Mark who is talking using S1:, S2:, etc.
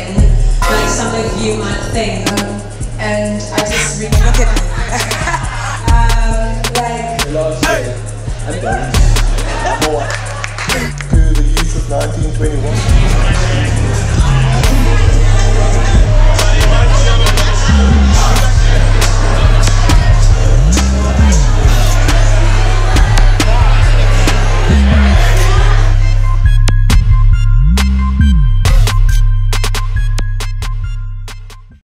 S1: thing, like some of you might think. And I just really
S2: Look at me.
S1: like.
S3: I'm done. More.